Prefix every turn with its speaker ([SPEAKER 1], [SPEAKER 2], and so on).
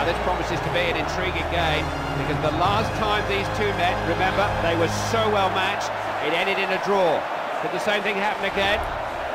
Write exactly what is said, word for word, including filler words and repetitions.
[SPEAKER 1] Now, this promises to be an intriguing game, because the last time these two met, remember, they were so well matched, it ended in a draw. Could the same thing happen again?